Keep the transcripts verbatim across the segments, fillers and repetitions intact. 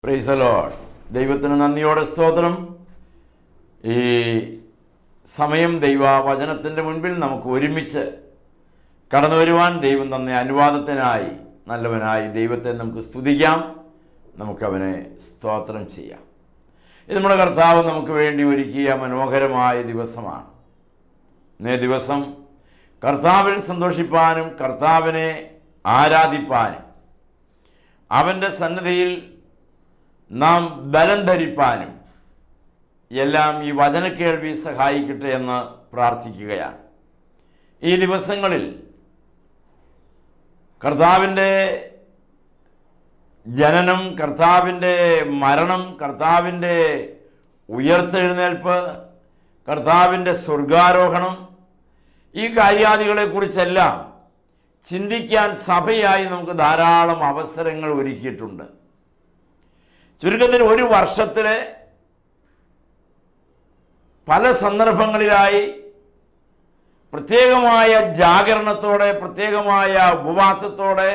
Price the Lord. ദൈവത്തിന് നന്ദിയോടെ സ്തോത്രം. ഈ സമയം ദൈവവചനത്തിൻ്റെ മുൻപിൽ നമുക്ക് ഒരുമിച്ച് കടന്നു വരുവാൻ ദൈവം തന്ന അനുവാദത്തിനായി നല്ലവനായി ദൈവത്തെ നമുക്ക് സ്തുതിക്കാം, നമുക്കവനെ സ്തോത്രം ചെയ്യാം. ഇത് നമ്മുടെ കർത്താവ് നമുക്ക് വേണ്ടി ഒരുക്കിയ മനോഹരമായ ദിവസമാണ്. ഇന്നേ ദിവസം കർത്താവിൽ സന്തോഷിപ്പാനും കർത്താവിനെ ആരാധിപ്പാനും അവൻ്റെ സന്നിധിയിൽ നാം ബലം ധരിപ്പാനും എല്ലാം ഈ വചനക്കേൾവി സഹായിക്കട്ടെ എന്ന് പ്രാർത്ഥിക്കുകയാണ്. ഈ ദിവസങ്ങളിൽ കർത്താവിൻ്റെ ജനനം, കർത്താവിൻ്റെ മരണം, കർത്താവിൻ്റെ ഉയർത്തെഴുന്നേൽപ്പ്, കർത്താവിൻ്റെ സ്വർഗാരോഹണം, ഈ കാര്യാദികളെക്കുറിച്ചെല്ലാം ചിന്തിക്കാൻ സഭയായി നമുക്ക് ധാരാളം അവസരങ്ങൾ ഒരുക്കിയിട്ടുണ്ട്. ചുരുക്കത്തിൽ ഒരു വർഷത്തിലെ പല സന്ദർഭങ്ങളിലായി പ്രത്യേകമായ ജാഗരണത്തോടെ, പ്രത്യേകമായ ഉപവാസത്തോടെ,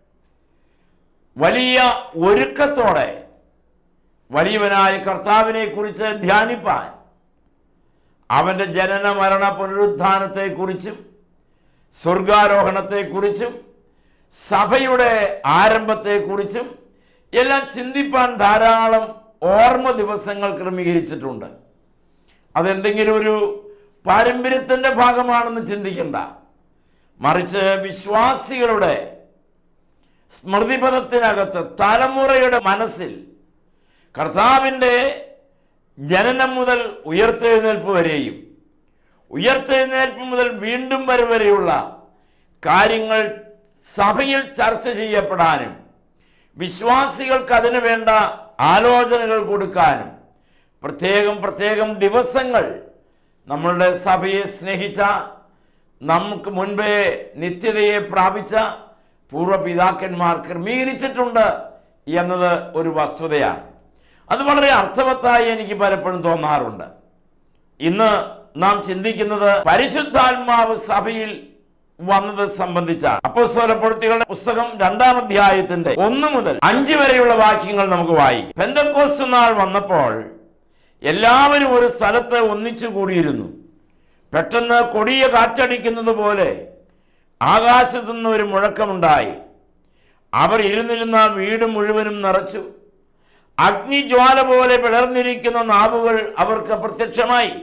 വലിയ ഒരുക്കത്തോടെ വലിയവനായ കർത്താവിനെ കുറിച്ച് ധ്യാനിപ്പാൻ, അവൻ്റെ ജനന മരണ പുനരുത്ഥാനത്തെക്കുറിച്ചും സ്വർഗാരോഹണത്തെക്കുറിച്ചും സഭയുടെ ആരംഭത്തെക്കുറിച്ചും എല്ലാം ചിന്തിപ്പാൻ ധാരാളം ഓർമ്മ ദിവസങ്ങൾ ക്രമീകരിച്ചിട്ടുണ്ട്. അതെന്തെങ്കിലും ഒരു പാരമ്പര്യത്തിൻ്റെ ഭാഗമാണെന്ന് ചിന്തിക്കണ്ട, മറിച്ച് വിശ്വാസികളുടെ സ്മൃതിപഥത്തിനകത്ത് തലമുറയുടെ മനസ്സിൽ കർത്താവിൻ്റെ ജനനം മുതൽ ഉയർത്തെഴുന്നേൽപ്പ് വരെയും ഉയർത്തെഴുന്നേൽപ്പ് മുതൽ വീണ്ടും വരെ വരെയുള്ള കാര്യങ്ങൾ സഭയിൽ ചർച്ച ചെയ്യപ്പെടാനും വിശ്വാസികൾക്ക് അതിനു വേണ്ട ആലോചനകൾ കൊടുക്കാനും പ്രത്യേകം പ്രത്യേകം ദിവസങ്ങൾ നമ്മളുടെ സഭയെ സ്നേഹിച്ച, നമുക്ക് മുൻപേ നിത്യതയെ പ്രാപിച്ച പൂർവ്വപിതാക്കന്മാർ ക്രമീകരിച്ചിട്ടുണ്ട് എന്നത് ഒരു വസ്തുതയാണ്. അത് വളരെ അർത്ഥവത്തായി എനിക്ക് പലപ്പോഴും തോന്നാറുണ്ട്. ഇന്ന് നാം ചിന്തിക്കുന്നത് പരിശുദ്ധാത്മാവ് സഭയിൽ വന്നത് സംബന്ധിച്ചാണ്. അപ്പോസ്തലപ്രവൃത്തികളുടെ പുസ്തകം രണ്ടാം അധ്യായത്തിന്റെ ഒന്ന് മുതൽ അഞ്ച് വരെയുള്ള വാക്യങ്ങൾ നമുക്ക് വായിക്കാം. പെന്തക്കോസ്ത് നാൾ വന്നപ്പോൾ എല്ലാവരും ഒരു സ്ഥലത്ത് ഒന്നിച്ചു കൂടിയിരുന്നു. പെട്ടെന്ന് കൊടിയ കാറ്റടിക്കുന്നത് പോലെ ആകാശത്തു നിന്ന് ഒരു മുഴക്കമുണ്ടായി. അവർ ഇരുന്നിരുന്ന വീട് മുഴുവനും നിറച്ചു. അഗ്നിജ്വാല പോലെ പിളർന്നിരിക്കുന്ന നാവുകൾ അവർക്ക് പ്രത്യക്ഷമായി.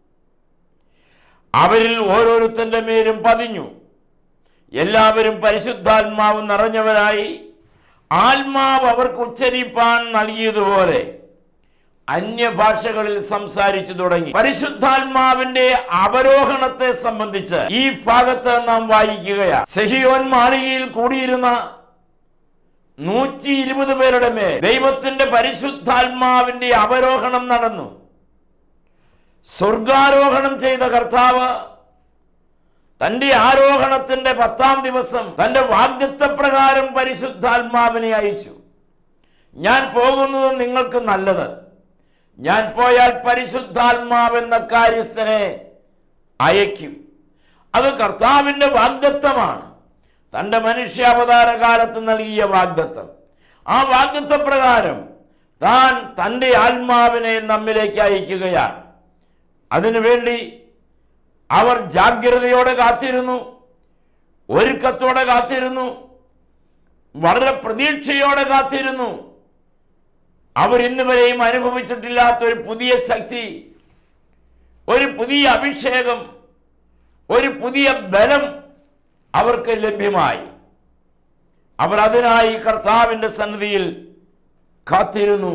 അവരിൽ ഓരോരുത്തന്റെ മേലും പതിഞ്ഞു. എല്ലാവരും പരിശുദ്ധാത്മാവ് നിറഞ്ഞവരായി ആത്മാവ് അവർക്ക് ഉച്ചരിപ്പാൻ നൽകിയതുപോലെ അന്യഭാഷകളിൽ സംസാരിച്ചു തുടങ്ങി. പരിശുദ്ധാത്മാവിന്റെ അവരോഹണത്തെ സംബന്ധിച്ച് ഈ ഭാഗത്ത് നാം വായിക്കുകയാണ്. സെഹിയോൻ മാളികയിൽ കൂടിയിരുന്ന നൂറ്റി ഇരുപത് പേരുടെ മേൽ ദൈവത്തിന്റെ പരിശുദ്ധാത്മാവിന്റെ അവരോഹണം നടന്നു. സ്വർഗാരോഹണം ചെയ്ത കർത്താവ് തന്റെ ആരോഹണത്തിന്റെ പത്താം ദിവസം തന്റെ വാഗ്ദത്തപ്രകാരം പരിശുദ്ധാത്മാവിനെ അയച്ചു. ഞാൻ പോകുന്നത് നിങ്ങൾക്ക് നല്ലത്, ഞാൻ പോയാൽ പരിശുദ്ധാത്മാവെന്ന കാര്യസ്ഥനെ അയക്കും. അത് കർത്താവിൻ്റെ വാഗ്ദത്തമാണ്, തൻ്റെ മനുഷ്യാവതാര കാലത്ത് നൽകിയ വാഗ്ദത്തം. ആ വാഗ്ദത്തപ്രകാരം താൻ തൻ്റെ ആത്മാവിനെ നമ്മിലേക്ക് അയക്കുകയാണ്. അതിനുവേണ്ടി അവർ ജാഗ്രതയോടെ കാത്തിരുന്നു, ഒരുക്കത്തോടെ കാത്തിരുന്നു, വളരെ പ്രതീക്ഷയോടെ കാത്തിരുന്നു. അവർ ഇന്ന് വരെയും അനുഭവിച്ചിട്ടില്ലാത്ത ഒരു പുതിയ ശക്തി, ഒരു പുതിയ അഭിഷേകം, ഒരു പുതിയ ബലം അവർക്ക് ലഭ്യമായി. അവർ അതിനായി കർത്താവിൻ്റെ സന്നിധിയിൽ കാത്തിരുന്നു.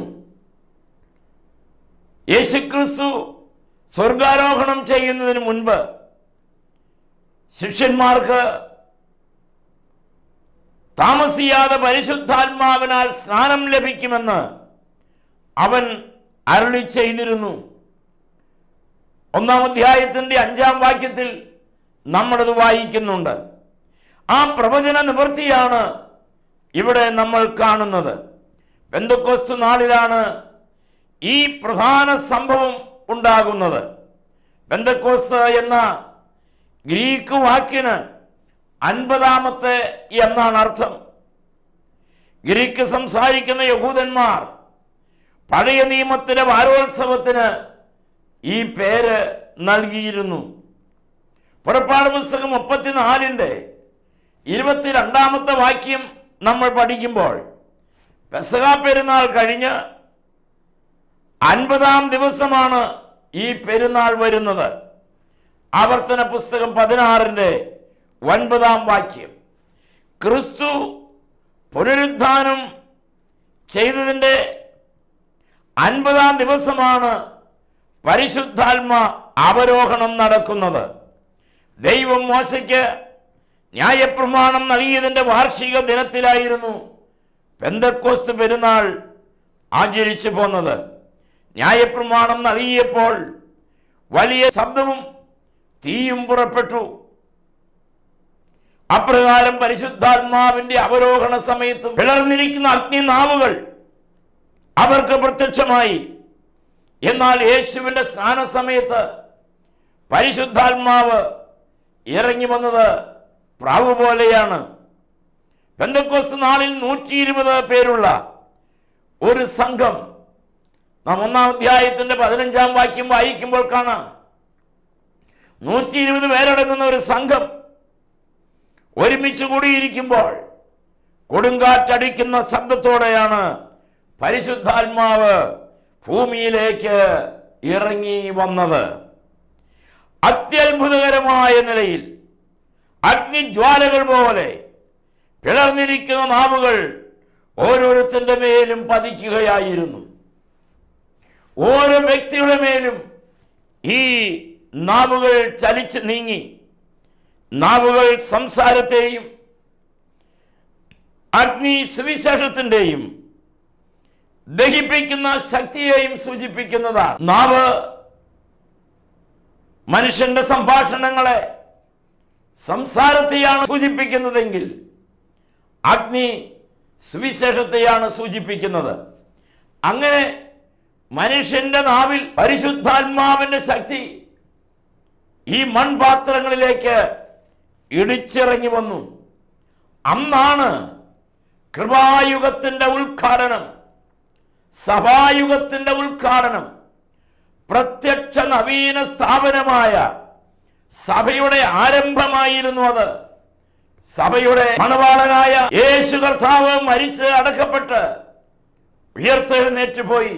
യേശുക്രിസ്തു സ്വർഗാരോഹണം ചെയ്യുന്നതിന് മുൻപ് ശിഷ്യന്മാർക്ക് താമസിയാതെ പരിശുദ്ധാത്മാവിനാൽ സ്നാനം ലഭിക്കുമെന്ന് അവൻ അരുളി ചെയ്തിരുന്നു. ഒന്നാം അധ്യായത്തിന്റെ അഞ്ചാം വാക്യത്തിൽ നമ്മളത് വായിക്കുന്നുണ്ട്. ആ പ്രവചന നിവൃത്തിയാണ് ഇവിടെ നമ്മൾ കാണുന്നത്. പെന്തക്കോസ്ത് നാളിലാണ് ഈ പ്രധാന സംഭവം ഉണ്ടാകുന്നത്. പെന്തക്കോസ്ത് എന്ന ഗ്രീക്ക് വാക്കിന് അൻപതാമത്തെ എന്നാണ് അർത്ഥം. ഗ്രീക്ക് സംസാരിക്കുന്ന യഹൂദന്മാർ പഴയ നിയമത്തിലെ വാരോത്സവത്തിന് ഈ പേര് നൽകിയിരുന്നു. പുറപ്പാട് പുസ്തകം മുപ്പത്തിനാലിൻ്റെ ഇരുപത്തിരണ്ടാമത്തെ വാക്യം നമ്മൾ പഠിക്കുമ്പോൾ പെസഹ പെരുന്നാൾ കഴിഞ്ഞ് അൻപതാം ദിവസമാണ് ഈ പെരുന്നാൾ വരുന്നത്. ആവർത്തന പുസ്തകം പതിനാറിൻ്റെ ഒൻപതാം വാക്യം, ക്രിസ്തു പുനരുദ്ധാനം ചെയ്തതിൻ്റെ അൻപതാം ദിവസമാണ് പരിശുദ്ധാത്മ അവരോഹണം നടക്കുന്നത്. ദൈവം മോശയ്ക്ക് ന്യായപ്രമാണം നൽകിയതിൻ്റെ വാർഷിക ദിനത്തിലായിരുന്നു പെന്തക്കോസ്ത് പെരുന്നാൾ ആചരിച്ചു പോന്നത്. ന്യായപ്രമാണം നൽകിയപ്പോൾ വലിയ ശബ്ദവും തീയും പുറപ്പെട്ടു. അപ്രകാരം പരിശുദ്ധാത്മാവിന്റെ അവരോഹണ സമയത്തും പിളർന്നിരിക്കുന്ന അഗ്നിനാവുകൾ അവർക്ക് പ്രത്യക്ഷമായി. എന്നാൽ യേശുവിന്റെ സ്നാന സമയത്ത് പരിശുദ്ധാത്മാവ് ഇറങ്ങി വന്നത് പ്രാവ് പോലെയാണ്. പെന്തക്കോസ്ത് നാളിൽ നൂറ്റി ഇരുപത് പേരുള്ള ഒരു സംഘം നാം ഒന്നാം അധ്യായത്തിന്റെ പതിനഞ്ചാം വാക്യം വായിക്കുമ്പോൾ കാണാം. നൂറ്റി ഇരുപത് പേരടങ്ങുന്ന ഒരു സംഘം ഒരുമിച്ച് കൂടിയിരിക്കുമ്പോൾ കൊടുങ്കാറ്റടിക്കുന്ന ശബ്ദത്തോടെയാണ് പരിശുദ്ധാത്മാവ് ഭൂമിയിലേക്ക് ഇറങ്ങി വന്നത്. അത്യത്ഭുതകരമായ നിലയിൽ അഗ്നിജ്വാലകൾ പോലെ പിളർന്നിരിക്കുന്ന നാവുകൾ ഓരോരുത്തരുടെ മേലും പതിക്കുകയായിരുന്നു. ഓരോ വ്യക്തിയുടെ മേലും ഈ നാവുകൾ ചലിച്ച് നീങ്ങി. നാവുകൾ സംസാരത്തെയും അഗ്നി സുവിശേഷത്തിൻ്റെയും ദഹിപ്പിക്കുന്ന ശക്തിയെയും സൂചിപ്പിക്കുന്നതാണ്. നാവ് മനുഷ്യന്റെ സംഭാഷണങ്ങളെ, സംസാരത്തെയാണ് സൂചിപ്പിക്കുന്നതെങ്കിൽ അഗ്നി സുവിശേഷത്തെയാണ് സൂചിപ്പിക്കുന്നത്. അങ്ങനെ മനുഷ്യന്റെ നാവിൽ പരിശുദ്ധാത്മാവിന്റെ ശക്തി ഈ മൺപാത്രങ്ങളിലേക്ക് ഇടിച്ചിറങ്ങി വന്നു. അന്നാണ് കൃപായുഗത്തിന്റെ ഉദ്ഘാടനം, സഭായുഗത്തിന്റെ ഉദ്ഘാടനം, പ്രത്യക്ഷ നവീന സ്ഥാപനമായ സഭയുടെ ആരംഭമായിരുന്നു അത്. സഭയുടെ മണവാളനായ യേശു കർത്താവ് മരിച്ച് അടക്കപ്പെട്ട് ഉയർത്തെഴുന്നേറ്റ് പോയി.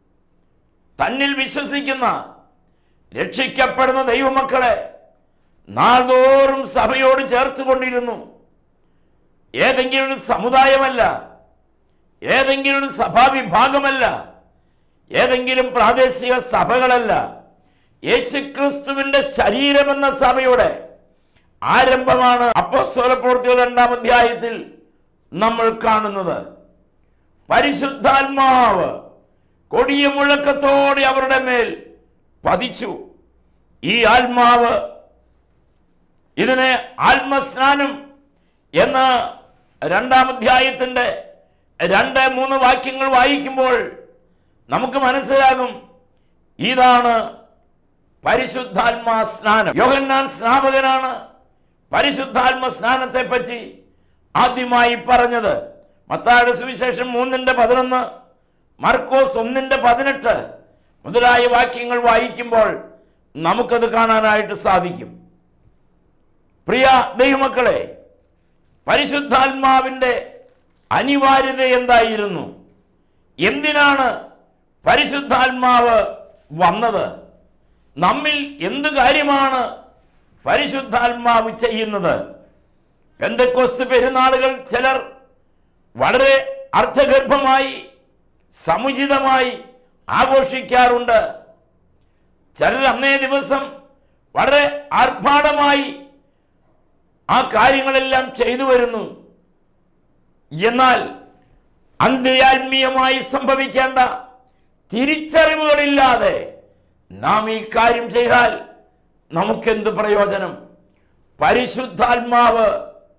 തന്നിൽ വിശ്വസിക്കുന്ന രക്ഷിക്കപ്പെടുന്ന ദൈവമക്കളെ നാൾതോറും സഭയോട് ചേർത്തുകൊണ്ടിരുന്നു. ഏതെങ്കിലും ഒരു സമുദായമല്ല, ഏതെങ്കിലും ഒരു സഭാവിഭാഗമല്ല, ഏതെങ്കിലും പ്രാദേശിക സഭകളല്ല. യേശുക്രിസ്തുവിന്റെ ശരീരമെന്ന സഭയുടെ ആരംഭമാണ് അപ്പോസ്തല പ്രവൃത്തികൾ രണ്ടാം അധ്യായത്തിൽ നമ്മൾ കാണുന്നത്. പരിശുദ്ധാത്മാവ് കൊടിയ മുഴക്കത്തോടെ അവരുടെ മേൽ പതിച്ചു. ഈ ആത്മാവ്, ഇതിനെ ആത്മസ്നാനം എന്ന രണ്ടാം അധ്യായത്തിന്റെ രണ്ട് മൂന്ന് വാക്യങ്ങൾ വായിക്കുമ്പോൾ നമുക്ക് മനസ്സിലാകും, ഇതാണ് പരിശുദ്ധാത്മാ സ്നാനം. യോഹന്നാൻ സ്നാപകനാണ് പരിശുദ്ധാത്മ സ്നാനത്തെ പറ്റി ആദ്യമായി പറഞ്ഞത്. മത്തായിയുടെ സുവിശേഷം മൂന്നിന്റെ പതിനൊന്ന്, മർക്കോസ് ഒന്നിന്റെ പതിനെട്ട് മുതലായ വാക്യങ്ങൾ വായിക്കുമ്പോൾ നമുക്കത് കാണാനായിട്ട് സാധിക്കും. പ്രിയ ദൈവമക്കളെ, പരിശുദ്ധാത്മാവിന്റെ അനിവാര്യത എന്തായിരുന്നു? എന്തിനാണ് പരിശുദ്ധാത്മാവ് വന്നത്? നമ്മിൽ എന്ത് കാര്യമാണ് പരിശുദ്ധാത്മാവ് ചെയ്യുന്നത്? പെന്തക്കോസ്ത് പെരുന്നാളുകൾ ചിലർ വളരെ അർത്ഥഗർഭമായി സമുചിതമായി ആഘോഷിക്കാറുണ്ട്. ചിലർ അന്നേ ദിവസം വളരെ ആർഭാടമായി ആ കാര്യങ്ങളെല്ലാം ചെയ്തു വരുന്നു. എന്നാൽ അന്തരാത്മീയമായി സംഭവിക്കേണ്ട തിരിച്ചറിവുകളില്ലാതെ നാം ഈ കാര്യം ചെയ്താൽ നമുക്കെന്ത് പ്രയോജനം? പരിശുദ്ധാത്മാവ്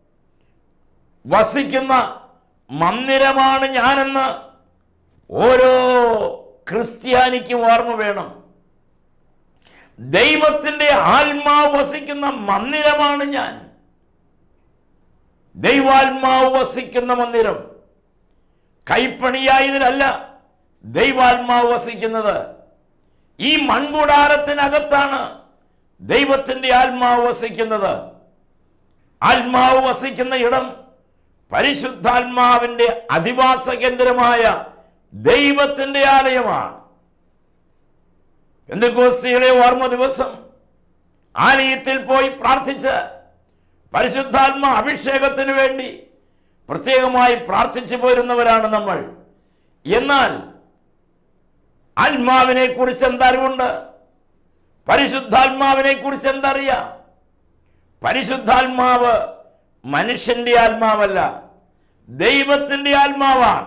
വസിക്കുന്ന മന്ദിരമാണ് ഞാനെന്ന് ഓരോ ക്രിസ്ത്യാനിക്കും ഓർമ്മ വേണം. ദൈവത്തിന്റെ ആത്മാവ് വസിക്കുന്ന മന്ദിരമാണ് ഞാൻ. ദൈവാത്മാവ് വസിക്കുന്ന മന്ദിരം കൈപ്പണിയായതിനല്ല, ദൈവാത്മാവ് വസിക്കുന്നത്. ഈ മൺകൂടാരത്തിനകത്താണ് ദൈവത്തിൻ്റെ ആത്മാവ് വസിക്കുന്നത്. ആത്മാവ് വസിക്കുന്ന ഇടം പരിശുദ്ധാത്മാവിൻ്റെ അധിവാസ കേന്ദ്രമായ ദൈവത്തിൻ്റെ ആലയമാണ്. പെന്തക്കോസ്തിയുടെ ഓർമ്മ ദിവസം ആലയത്തിൽ പോയി പ്രാർത്ഥിച്ച് പരിശുദ്ധാത്മ അഭിഷേകത്തിന് വേണ്ടി പ്രത്യേകമായി പ്രാർത്ഥിച്ചു പോരുന്നവരാണ് നമ്മൾ. എന്നാൽ ആത്മാവിനെ കുറിച്ച് എന്തറിവുണ്ട്? പരിശുദ്ധാത്മാവിനെ കുറിച്ച് എന്തറിയാം? പരിശുദ്ധാത്മാവ് മനുഷ്യന്റെ ആത്മാവല്ല, ദൈവത്തിൻ്റെ ആത്മാവാണ്.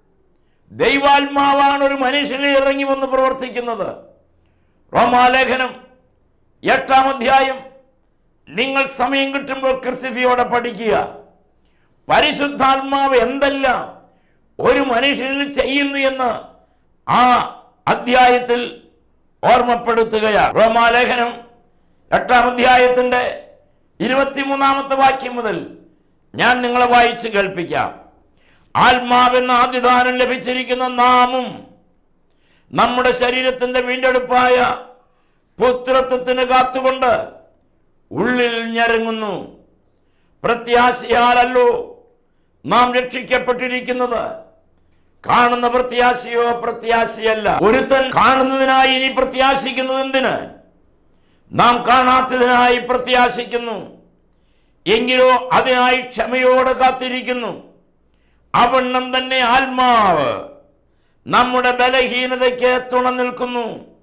ദൈവാത്മാവാണ് ഒരു മനുഷ്യനെ ഇറങ്ങി വന്ന് പ്രവർത്തിക്കുന്നത്. റോമാലേഖനം എട്ടാം അധ്യായം നിങ്ങൾ സമയം കിട്ടുമ്പോൾ കൃത്യതയോടെ പഠിക്കുക. പരിശുദ്ധാത്മാവ് എന്തെല്ലാം ഒരു മനുഷ്യനിൽ ചെയ്യുന്നു എന്ന് ആ അധ്യായത്തിൽ ഓർമ്മപ്പെടുത്തുകയാണ്. റോമാലേഖനം എട്ടാം അധ്യായത്തിൻ്റെ ഇരുപത്തിമൂന്നാമത്തെ വാക്യം മുതൽ ഞാൻ നിങ്ങളെ വായിച്ച് കേൾപ്പിക്കാം. ആത്മാവെന്ന ആദ്യദാനം ലഭിച്ചിരിക്കുന്ന നാമും നമ്മുടെ ശരീരത്തിൻ്റെ വീണ്ടെടുപ്പായ പുത്രത്വത്തിന് കാത്തുകൊണ്ട് ഉള്ളിൽ ഞരങ്ങുന്നു. പ്രത്യാശയാലല്ലോ നാം രക്ഷിക്കപ്പെട്ടിരിക്കുന്നത്. കാണുന്ന പ്രത്യാശയോ പ്രത്യാശയല്ല. ഒരുത്തൻ കാണുന്നതിനായി ഇനി പ്രത്യാശിക്കുന്നത് എന്തിന്? നാം കാണാത്തതിനായി പ്രത്യാശിക്കുന്നു. എങ്കിലോ അതിനായി ക്ഷമയോടെ കാത്തിരിക്കുന്നു. അവണ്ണം തന്നെ ആത്മാവ് നമ്മുടെ ബലഹീനതയ്ക്ക് തുണ നിൽക്കുന്നു.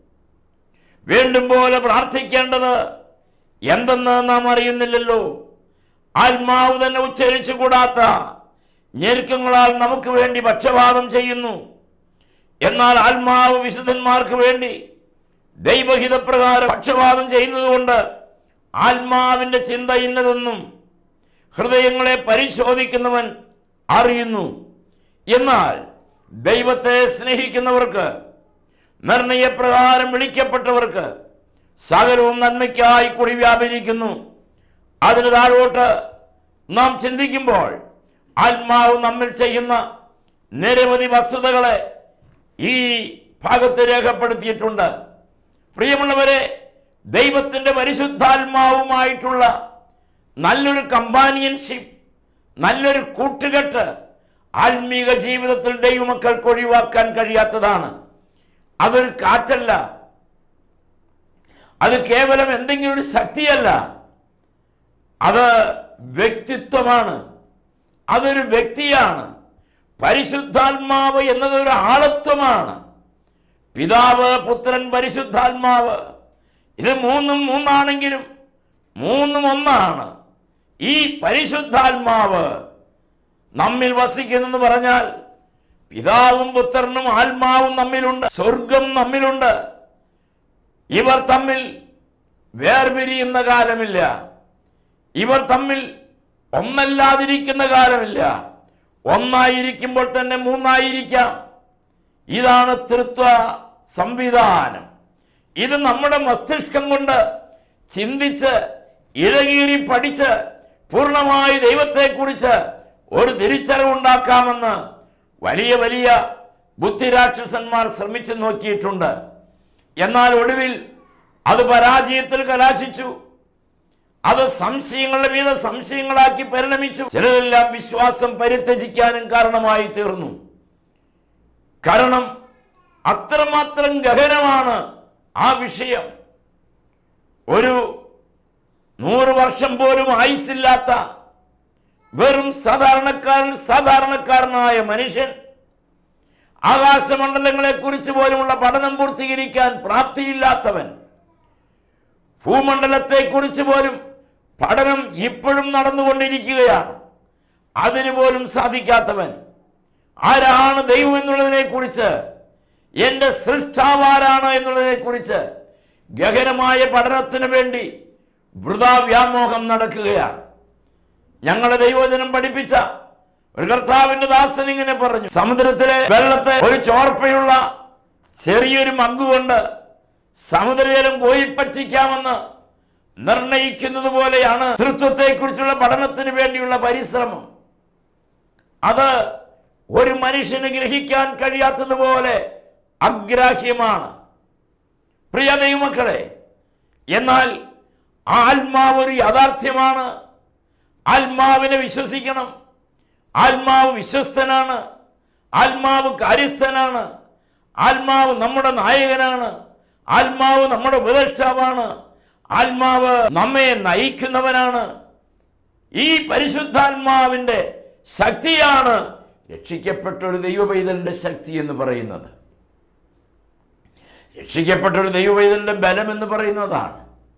വേണ്ടും പോലെ പ്രാർത്ഥിക്കേണ്ടത് എന്തെന്ന് നാം അറിയുന്നില്ലല്ലോ. ആത്മാവ് തന്നെ ഉച്ചരിച്ചു കൂടാത്ത ഞെരുക്കങ്ങളാൽ നമുക്ക് വേണ്ടി പക്ഷപാതം ചെയ്യുന്നു. എന്നാൽ ആത്മാവ് വിശുദ്ധന്മാർക്ക് വേണ്ടി ദൈവഹിതപ്രകാരം പക്ഷപാതം ചെയ്യുന്നത് കൊണ്ട് ആത്മാവിൻ്റെ ചിന്ത ഇന്നതെന്നും ഹൃദയങ്ങളെ പരിശോധിക്കുന്നവൻ അറിയുന്നു. എന്നാൽ ദൈവത്തെ സ്നേഹിക്കുന്നവർക്ക്, നിർണയപ്രകാരം വിളിക്കപ്പെട്ടവർക്ക് സകലവും നന്മയ്ക്കായി കൂടി വ്യാപരിക്കുന്നു. അതിന് താഴോട്ട് നാം ചിന്തിക്കുമ്പോൾ ആത്മാവ് നമ്മിൽ ചെയ്യുന്ന നിരവധി വസ്തുതകളെ ഈ ഭാഗത്ത് രേഖപ്പെടുത്തിയിട്ടുണ്ട്. പ്രിയമുള്ളവരെ, ദൈവത്തിൻ്റെ പരിശുദ്ധാത്മാവുമായിട്ടുള്ള നല്ലൊരു കമ്പാനിയൻഷിപ്പ്, നല്ലൊരു കൂട്ടുകെട്ട് ആത്മീക ജീവിതത്തിൽ ദൈവമക്കൾക്ക് ഒഴിവാക്കാൻ കഴിയാത്തതാണ്. അതൊരു കാറ്റല്ല, അത് കേവലം എന്തെങ്കിലും ഒരു ശക്തിയല്ല, അത് വ്യക്തിത്വമാണ്, അതൊരു വ്യക്തിയാണ്. പരിശുദ്ധാത്മാവ് എന്നതൊരു ആളത്വമാണ്. പിതാവ്, പുത്രൻ, പരിശുദ്ധാത്മാവ്, ഇത് മൂന്നും മൂന്നാണെങ്കിലും മൂന്നും ഒന്നാണ്. ഈ പരിശുദ്ധാത്മാവ് നമ്മിൽ വസിക്കുന്നെന്ന് പറഞ്ഞാൽ പിതാവും പുത്രനും ആത്മാവും നമ്മിലുണ്ട്, സ്വർഗം നമ്മിലുണ്ട്. ഇവർ തമ്മിൽ വേർപിരിയുന്ന കാലമില്ല, ഇവർ തമ്മിൽ ഒന്നല്ലാതിരിക്കുന്ന കാലമില്ല. ഒന്നായിരിക്കുമ്പോൾ തന്നെ മൂന്നായിരിക്കാം. ഇതാണ് ത്രിത്വ സംവിധാനം. ഇത് നമ്മുടെ മസ്തിഷ്കം കൊണ്ട് ചിന്തിച്ച് ഇഴകീറി പഠിച്ച് പൂർണ്ണമായി ദൈവത്തെക്കുറിച്ച് ഒരു തിരിച്ചറിവുണ്ടാക്കാമെന്ന് വലിയ വലിയ ബുദ്ധിരാക്ഷസന്മാർ ശ്രമിച്ചു നോക്കിയിട്ടുണ്ട്. എന്നാൽ ഒടുവിൽ അത് പരാജയത്തിൽ കലാശിച്ചു. അത് സംശയങ്ങളുടെ മീത സംശയങ്ങളാക്കി പരിണമിച്ചു. ചിലരെല്ലാം വിശ്വാസം പരിത്യജിക്കാനും കാരണമായി തീർന്നു. കാരണം അത്രമാത്രം ഗഹനമാണ് ആ വിഷയം. ഒരു നൂറ് വർഷം പോലും ആയുസില്ലാത്ത വെറും സാധാരണക്കാരൻ സാധാരണക്കാരനായ മനുഷ്യൻ ആകാശമണ്ഡലങ്ങളെ കുറിച്ച് പോലുമുള്ള പഠനം പൂർത്തീകരിക്കാൻ പ്രാപ്തിയില്ലാത്തവൻ, ഭൂമണ്ഡലത്തെ കുറിച്ച് പോലും പഠനം ഇപ്പോഴും നടന്നുകൊണ്ടിരിക്കുകയാണ്, അതിനു പോലും സാധിക്കാത്തവൻ, ആരാണ് ദൈവം എന്നുള്ളതിനെ കുറിച്ച്, എൻ്റെ സൃഷ്ടാവാരാണ് എന്നുള്ളതിനെ കുറിച്ച് ഗഹനമായ പഠനത്തിന് വേണ്ടി വൃഥാ വ്യാമോഹം നടക്കുകയാണ്. ഞങ്ങളുടെ ദൈവവചനം പഠിപ്പിച്ച ഒരു കർത്താവിന്റെ ദാസൻ ഇങ്ങനെ പറഞ്ഞു, സമുദ്രത്തിലെ വെള്ളത്തെ ഒരു ചോർപ്പയുള്ള ചെറിയൊരു മഗ് കൊണ്ട് സമുദ്രജലം കോരിപ്പറ്റിക്കാമെന്ന് നിർണയിക്കുന്നത് പോലെയാണ് തൃത്വത്തെ കുറിച്ചുള്ള പഠനത്തിന് വേണ്ടിയുള്ള പരിശ്രമം. അത് ഒരു മനുഷ്യന് ഗ്രഹിക്കാൻ കഴിയാത്തതുപോലെ അഗ്രാഹ്യമാണ് പ്രിയ ദൈവമക്കളെ. എന്നാൽ ആത്മാവ് ഒരു യാഥാർത്ഥ്യമാണ്. ആത്മാവിനെ വിശ്വസിക്കണം. ആത്മാവ് വിശ്വസ്തനാണ്. ആത്മാവ് കാര്യസ്ഥനാണ്. ആത്മാവ് നമ്മുടെ നായകനാണ്. ആത്മാവ് നമ്മുടെ ഉപദേഷ്ടാവാണ്. ആത്മാവ് നമ്മെ നയിക്കുന്നവനാണ്. ഈ പരിശുദ്ധാത്മാവിൻ്റെ ശക്തിയാണ് രക്ഷിക്കപ്പെട്ട ഒരു ദൈവപൈതലിൻ്റെ ശക്തി എന്ന് പറയുന്നത്. രക്ഷിക്കപ്പെട്ട ഒരു ദൈവപൈതലിൻ്റെ ബലം എന്ന് പറയുന്നതാണ്.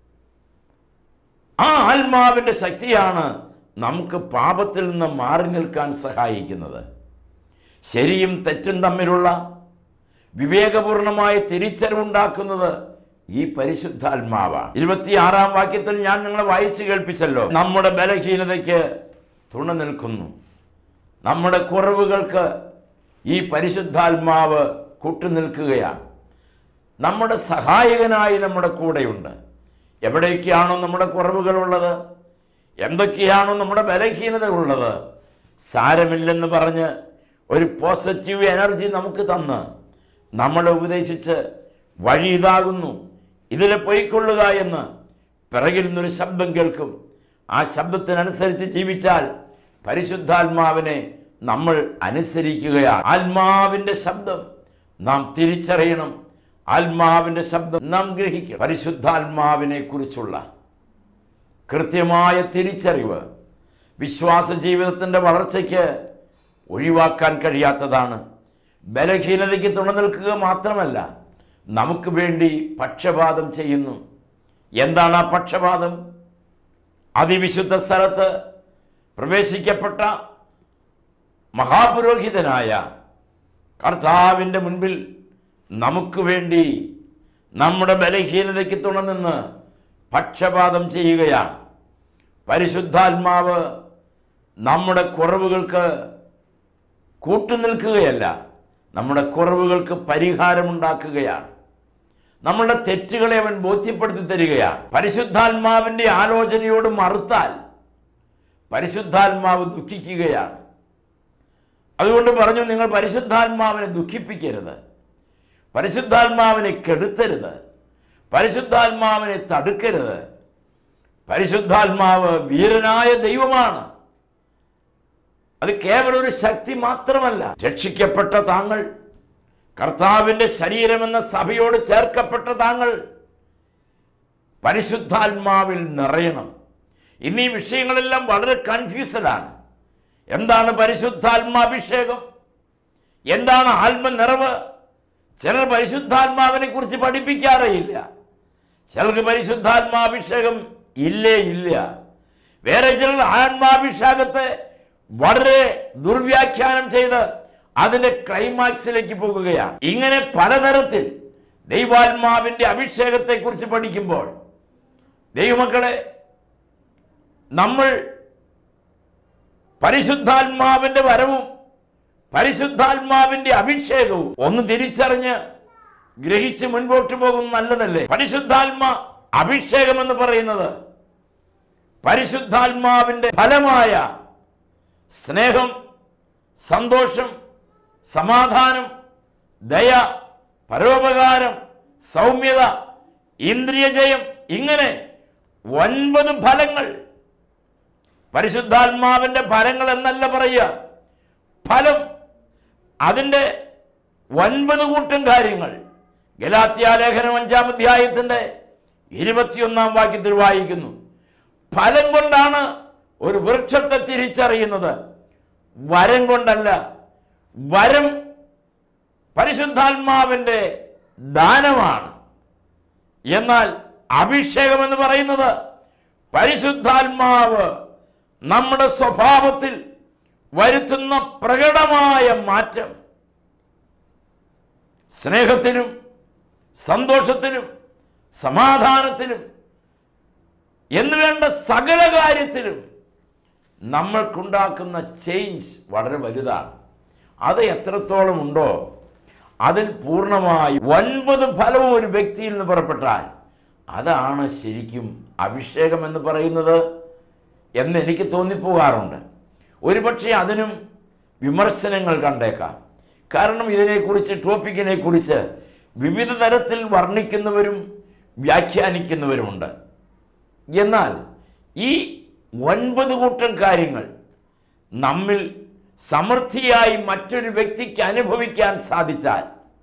ആ ആത്മാവിൻ്റെ ശക്തിയാണ് നമുക്ക് പാപത്തിൽ നിന്ന് മാറി നിൽക്കാൻ സഹായിക്കുന്നത്. ശരിയും തെറ്റും തമ്മിലുള്ള വിവേകപൂർണമായ തിരിച്ചറിവുണ്ടാക്കുന്നത് ഈ പരിശുദ്ധാത്മാവാണ്. ഇരുപത്തിയാറാം വാക്യത്തിൽ ഞാൻ നിങ്ങളെ വായിച്ചു കേൾപ്പിച്ചല്ലോ. നമ്മുടെ ബലഹീനതയ്ക്ക് തുണ നിൽക്കുന്നു. നമ്മുടെ കുറവുകൾക്ക് ഈ പരിശുദ്ധാത്മാവ് കൂട്ടുനിൽക്കുകയാണ്. നമ്മുടെ സഹായകനായി നമ്മുടെ കൂടെയുണ്ട്. എവിടേക്കാണോ നമ്മുടെ കുറവുകളുള്ളത്, എന്തൊക്കെയാണോ നമ്മുടെ ബലഹീനത ഉള്ളത്, സാരമില്ലെന്ന് പറഞ്ഞ് ഒരു പോസിറ്റീവ് എനർജി നമുക്ക് തന്ന് നമ്മളെ ഉപദേശിച്ച് വഴി ഇതാകുന്നു, ഇതിലെ പൊയ്ക്കൊള്ളുക എന്ന് പിറകിൽ നിന്നൊരു ശബ്ദം കേൾക്കും. ആ ശബ്ദത്തിനനുസരിച്ച് ജീവിച്ചാൽ പരിശുദ്ധാത്മാവിനെ നമ്മൾ അനുസരിക്കുകയാണ്. ആത്മാവിൻ്റെ ശബ്ദം നാം തിരിച്ചറിയണം. ആത്മാവിൻ്റെ ശബ്ദം നാം ഗ്രഹിക്കണം. പരിശുദ്ധാത്മാവിനെ കുറിച്ചുള്ള കൃത്യമായ തിരിച്ചറിവ് വിശ്വാസ ജീവിതത്തിൻ്റെ വളർച്ചയ്ക്ക് ഒഴിവാക്കാൻ കഴിയാത്തതാണ്. ബലഹീനതയ്ക്ക് തുണ നിൽക്കുക മാത്രമല്ല, നമുക്ക് വേണ്ടി പക്ഷപാതം ചെയ്യുന്നു. എന്താണ് ആ പക്ഷപാതം? അതിവിശുദ്ധ സ്ഥലത്ത് പ്രവേശിക്കപ്പെട്ട മഹാപുരോഹിതനായ കർത്താവിൻ്റെ മുൻപിൽ നമുക്ക് വേണ്ടി നമ്മുടെ ബലഹീനതയ്ക്ക് തുണ നിന്ന് പക്ഷപാതം ചെയ്യുകയാണ്. പരിശുദ്ധാത്മാവ് നമ്മുടെ കുറവുകൾക്ക് കൂട്ടുനിൽക്കുകയല്ല, നമ്മുടെ കുറവുകൾക്ക് പരിഹാരമുണ്ടാക്കുകയാണ്. നമ്മളുടെ തെറ്റുകളെ അവൻ ബോധ്യപ്പെടുത്തി തരികയാണ്. പരിശുദ്ധാത്മാവിൻ്റെ ആലോചനയോട് മറുത്താൽ പരിശുദ്ധാത്മാവ് ദുഃഖിക്കുകയാണ്. അതുകൊണ്ട് പറഞ്ഞു, നിങ്ങൾ പരിശുദ്ധാത്മാവിനെ ദുഃഖിപ്പിക്കരുത്, പരിശുദ്ധാത്മാവിനെ കെടുത്തരുത്, പരിശുദ്ധാത്മാവിനെ തടുക്കരുത്. പരിശുദ്ധാത്മാവ് വീരനായ ദൈവമാണ്. അത് കേവലം ഒരു ശക്തി മാത്രമല്ല. രക്ഷിക്കപ്പെട്ട താങ്കൾ, കർത്താവിൻ്റെ ശരീരമെന്ന സഭയോട് ചേർക്കപ്പെട്ട താങ്കൾ പരിശുദ്ധാത്മാവിൽ നിറയണം. ഇന്ന് ഈ വിഷയങ്ങളെല്ലാം വളരെ കൺഫ്യൂസഡാണ്. എന്താണ് പരിശുദ്ധാത്മാഭിഷേകം? എന്താണ് ആത്മനിറവ്? ചിലർ പരിശുദ്ധാത്മാവിനെ കുറിച്ച് പഠിപ്പിക്കാറേയില്ല. ചിലർക്ക് പരിശുദ്ധാത്മാഭിഷേകം ഇല്ലേ ഇല്ല. വേറെ ചിലർ ആത്മാഭിഷേകത്തെ വളരെ ദുർവ്യാഖ്യാനം ചെയ്ത് അതിൻ്റെ ക്ലൈമാക്സിലേക്ക് പോകുകയാണ്. ഇങ്ങനെ പലതരത്തിൽ ദൈവാത്മാവിൻ്റെ അഭിഷേകത്തെക്കുറിച്ച് പഠിക്കുമ്പോൾ ദൈവമക്കളെ, നമ്മൾ പരിശുദ്ധാത്മാവിൻ്റെ വരവും പരിശുദ്ധാത്മാവിൻ്റെ അഭിഷേകവും ഒന്ന് തിരിച്ചറിഞ്ഞ് ഗ്രഹിച്ച് മുൻപോട്ട് പോകും നല്ലതല്ലേ? പരിശുദ്ധാത്മാ അഭിഷേകം എന്ന് പറയുന്നത് പരിശുദ്ധാത്മാവിൻ്റെ ഫലമായ സ്നേഹം, സന്തോഷം, സമാധാനം, ദയ, പരോപകാരം, സൗമ്യത, ഇന്ദ്രിയജയം, ഇങ്ങനെ ഒൻപത് ഫലങ്ങൾ. പരിശുദ്ധാത്മാവിൻ്റെ ഫലങ്ങൾ എന്നല്ല പറയുക, ഫലം, അതിൻ്റെ ഒൻപത് കൂട്ടം കാര്യങ്ങൾ. ഗലാത്യ ലേഖനം അഞ്ചാം അധ്യായത്തിൻ്റെ ഇരുപത്തിയൊന്നാം വാക്യത്തിൽ വായിക്കുന്നു. ഫലം കൊണ്ടാണ് ഒരു വൃക്ഷത്തെ തിരിച്ചറിയുന്നത്, വരം കൊണ്ടല്ല. വരം പരിശുദ്ധാത്മാവിൻ്റെ ദാനമാണ്. എന്നാൽ അഭിഷേകം എന്ന് പറയുന്നത് പരിശുദ്ധാത്മാവ് നമ്മുടെ സ്വഭാവത്തിൽ വരുത്തുന്ന പ്രകടമായ മാറ്റം. സ്നേഹത്തിലും സന്തോഷത്തിലും സമാധാനത്തിലും എന്നുവേണ്ട സകല കാര്യത്തിലും നമ്മൾക്കുണ്ടാക്കുന്ന ചേഞ്ച് വളരെ വലുതാണ്. അത് എത്രത്തോളം ഉണ്ടോ അതിൽ പൂർണ്ണമായി ഒൻപത് ഫലവും ഒരു വ്യക്തിയിൽ നിന്ന് പുറപ്പെട്ടാൽ അതാണ് ശരിക്കും അഭിഷേകം എന്ന് പറയുന്നത് എന്ന് എനിക്ക് തോന്നിപ്പോകാറുണ്ട്. ഒരുപക്ഷെ അതിനും വിമർശനങ്ങൾ കണ്ടേക്കാം. കാരണം ഇതിനെക്കുറിച്ച്, ടോപ്പിക്കിനെ കുറിച്ച് വിവിധ തരത്തിൽ വർണ്ണിക്കുന്നവരും വ്യാഖ്യാനിക്കുന്നവരുമുണ്ട്. എന്നാൽ ഈ ഒൻപത് കൂട്ടം കാര്യങ്ങൾ നമ്മിൽ സമൃദ്ധിയായി മറ്റൊരു വ്യക്തിക്ക് അനുഭവിക്കാൻ സാധിച്ചാൽ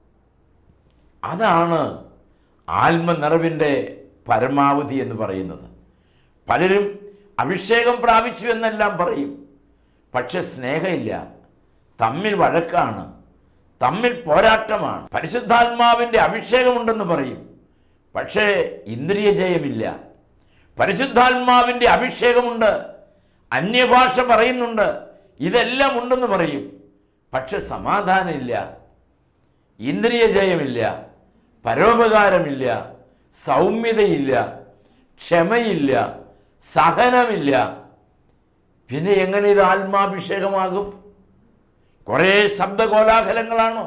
അതാണ് ആത്മനിറവിൻ്റെ പരമാവധി എന്ന് പറയുന്നത്. പലരും അഭിഷേകം പ്രാപിച്ചു എന്നെല്ലാം പറയും, പക്ഷെ സ്നേഹമില്ല, തമ്മിൽ വഴക്കാണ്, തമ്മിൽ പോരാട്ടമാണ്. പരിശുദ്ധാത്മാവിൻ്റെ അഭിഷേകമുണ്ടെന്ന് പറയും, പക്ഷേ ഇന്ദ്രിയ ജയമില്ല. പരിശുദ്ധാത്മാവിൻ്റെ അഭിഷേകമുണ്ട്, അന്യഭാഷ പറയുന്നുണ്ട്, ഇതെല്ലാം ഉണ്ടെന്ന് പറയും, പക്ഷെ സമാധാനമില്ല, ഇന്ദ്രിയ ജയമില്ല, പരോപകാരമില്ല, സൗമ്യതയില്ല, ക്ഷമയില്ല, സഹനമില്ല. പിന്നെ എങ്ങനെ ഇത് ആത്മാഭിഷേകമാകും? കുറേ ശബ്ദകോലാഹലങ്ങളാണോ?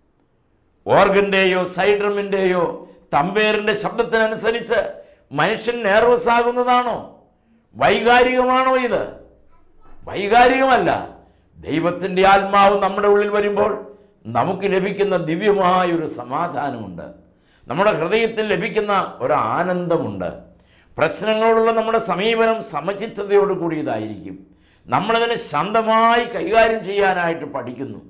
ഓർഗൻ്റെയോ സൈഡ്രമിൻ്റെയോ തമ്പേറിൻ്റെ ശബ്ദത്തിനനുസരിച്ച് മനുഷ്യൻ നെർവസ് ആകുന്നതാണോ? വൈകാരികമാണോ ഇത്? വൈകാരികമല്ല. ദൈവത്തിൻ്റെ ആത്മാവ് നമ്മുടെ ഉള്ളിൽ വരുമ്പോൾ നമുക്ക് ലഭിക്കുന്ന ദിവ്യമായൊരു സമാധാനമുണ്ട്, നമ്മുടെ ഹൃദയത്തിൽ ലഭിക്കുന്ന ഒരു ആനന്ദമുണ്ട്. പ്രശ്നങ്ങളോടുള്ള നമ്മുടെ സമീപനം സമചിത്തതയോട് കൂടിയതായിരിക്കും. നമ്മളതിനെ ശാന്തമായി കൈകാര്യം ചെയ്യാനായിട്ട് പഠിക്കുന്നു.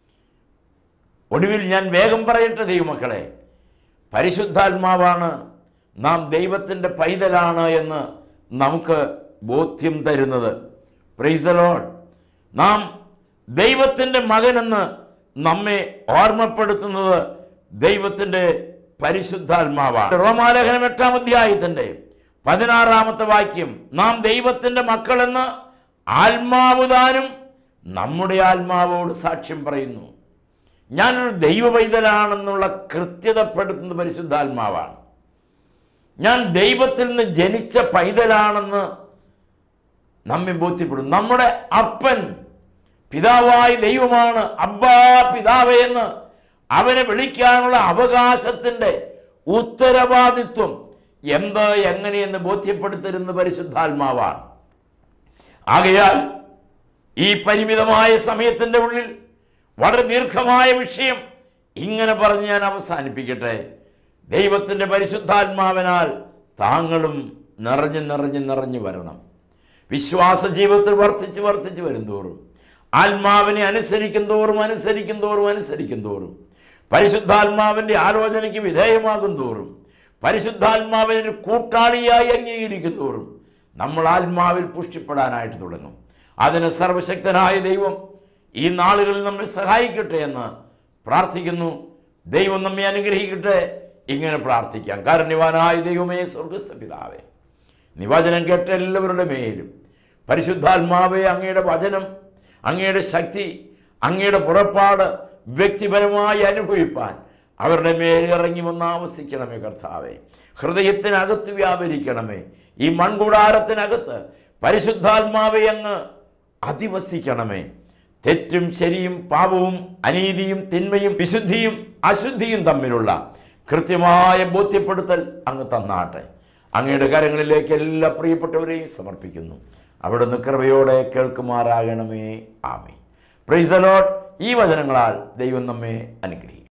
ഒടുവിൽ ഞാൻ വേഗം പറയട്ടെ ദൈവമക്കളെ, പരിശുദ്ധാത്മാവാണ് നാം ദൈവത്തിൻ്റെ പൈതലാണ് എന്ന് നമുക്ക് ബോധ്യം തരുന്നത്. Praise the lord. നാം ദൈവത്തിൻ്റെ മകനെന്ന് നമ്മെ ഓർമ്മപ്പെടുത്തുന്നത് ദൈവത്തിൻ്റെ പരിശുദ്ധാത്മാവാണ്. റോമാലേഖനം എട്ടാം അധ്യായത്തിൻ്റെ പതിനാറാമത്തെ വാക്യം, നാം ദൈവത്തിൻ്റെ മക്കളെന്ന് ആത്മാവ് താനും നമ്മുടെ ആത്മാവോട് സാക്ഷ്യം പറയുന്നു. ഞാനൊരു ദൈവ പൈതലാണെന്നുള്ള കൃത്യതപ്പെടുത്തുന്ന പരിശുദ്ധാത്മാവാണ്. ഞാൻ ദൈവത്തിൽ നിന്ന് ജനിച്ച പൈതലാണെന്ന് നമ്മെ ബോധ്യപ്പെടും. നമ്മുടെ അപ്പൻ പിതാവായ ദൈവമാണ്, അബ്ബാ പിതാവേ എന്ന് അവനെ വിളിക്കാനുള്ള അവകാശത്തിൻ്റെ ഉത്തരവാദിത്വം എന്ത് എങ്ങനെയെന്ന് ബോധ്യപ്പെടുത്തരുന്ന പരിശുദ്ധാത്മാവാണ്. ആകയാൽ ഈ പരിമിതമായ സമയത്തിൻ്റെ ഉള്ളിൽ വളരെ ദീർഘമായ വിഷയം ഇങ്ങനെ പറഞ്ഞ് ഞാൻ അവസാനിപ്പിക്കട്ടെ. ദൈവത്തിൻ്റെ പരിശുദ്ധാത്മാവിനാൽ താങ്കളും നിറഞ്ഞ് നിറഞ്ഞ് നിറഞ്ഞു വരണം. വിശ്വാസ ജീവിതത്തിൽ വർദ്ധിച്ച് വർദ്ധിച്ച് വരും തോറും, ആത്മാവിനെ അനുസരിക്കും തോറും അനുസരിക്കും തോറും അനുസരിക്കും തോറും, പരിശുദ്ധാത്മാവിൻ്റെ ആലോചനയ്ക്ക് വിധേയമാകും തോറും, പരിശുദ്ധാത്മാവിനെ ഒരു കൂട്ടാളിയായി അംഗീകരിക്കും തോറും നമ്മൾ ആത്മാവിൽ പുഷ്ടിപ്പെടാനായിട്ട് തുടങ്ങും. അതിന് സർവശക്തനായ ദൈവം ഈ നാളുകളിൽ നമ്മെ സഹായിക്കട്ടെ എന്ന് പ്രാർത്ഥിക്കുന്നു. ദൈവം നമ്മെ അനുഗ്രഹിക്കട്ടെ. ഇങ്ങനെ പ്രാർത്ഥിക്കാം. കാരുണ്യവാനായ ദൈവമേ, സ്വർഗ്ഗസ്ഥ പിതാവേ, നീ വചനം കേട്ട എല്ലാവരുടെ മേലും പരിശുദ്ധാത്മാവേ, അങ്ങയുടെ വചനം, അങ്ങയുടെ ശക്തി, അങ്ങയുടെ പുറപ്പാട് വ്യക്തിപരമായി അനുഭവിപ്പാൻ അവരുടെ മേൽ ഇറങ്ങി വന്ന് ആവസിക്കണമേ കർത്താവേ. ഹൃദയത്തിനകത്ത് വ്യാപരിക്കണമേ. ഈ മൺകൂടാരത്തിനകത്ത് പരിശുദ്ധാത്മാവെ അങ്ങ് അധിവസിക്കണമേ. തെറ്റും ശരിയും പാപവും അനീതിയും തിന്മയും വിശുദ്ധിയും അശുദ്ധിയും തമ്മിലുള്ള കൃത്യമായ ബോധ്യപ്പെടുത്തൽ അങ്ങ് തന്നാട്ടെ. അങ്ങയുടെ കരങ്ങളിലേക്ക് എല്ലാ പ്രിയപ്പെട്ടവരെയും സമർപ്പിക്കുന്നു. അവിടുന്ന് കൃപയോടെ കേൾക്കുമാറാകണമേ. ആമേൻ. Praise the lord. ഈ വചനങ്ങളാൽ ദൈവം നമ്മെ അനുഗ്രഹിക്കും.